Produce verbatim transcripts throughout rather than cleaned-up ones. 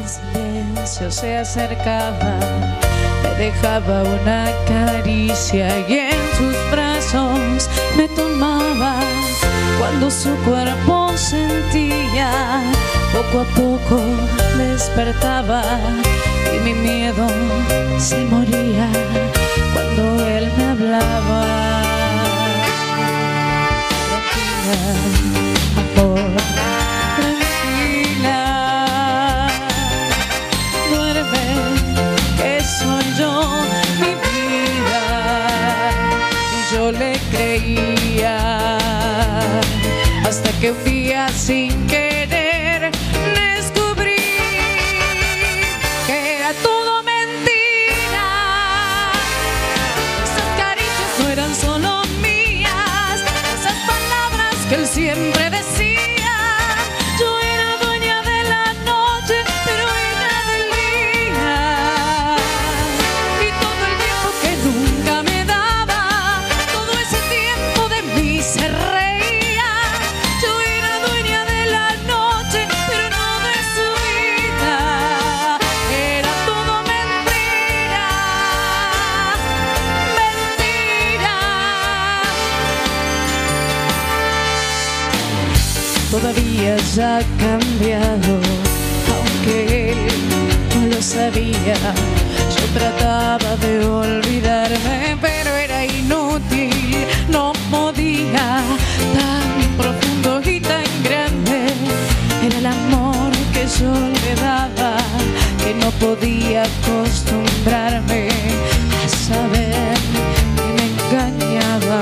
En silencio se acercaba, me dejaba una caricia y en sus brazos me tomaba. Cuando su cuerpo sentía, poco a poco despertaba y mi miedo se moría cuando él me hablaba. Tranquila, amor, tranquila, duerme, que soy yo, mi vida. Y yo le creía, hasta que un día sin querer descubrí que era todo mentira. Esas caricias no eran solo mías, esas palabras que él siempre decía. Yo era dueña de la noche, pero ella del día. Y todo el tiempo que nunca me daba, todo ese tiempo de mí se reía. Yo era dueña de la noche, pero no de su vida. Era todo mentira, mentira. Todavía ya ha cambiado, aunque él no lo sabía. Yo trataba de olvidarme, pero era inútil, no podía. Tan profundo y tan grande era el amor que yo le daba, que no podía acostumbrarme a saber que me engañaba.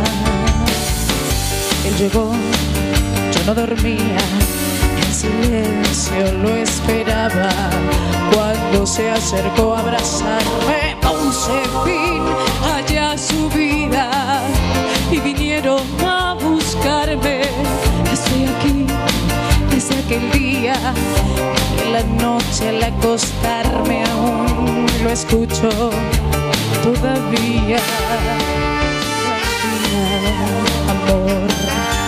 Él llegó, yo no dormía, en silencio lo esperaba. Cuando se acercó a abrazarme, puse fin allá a su vida y vinieron a buscarme. Estoy aquí desde aquel día y en la noche al acostarme aún lo escucho todavía. Tranquila, amor.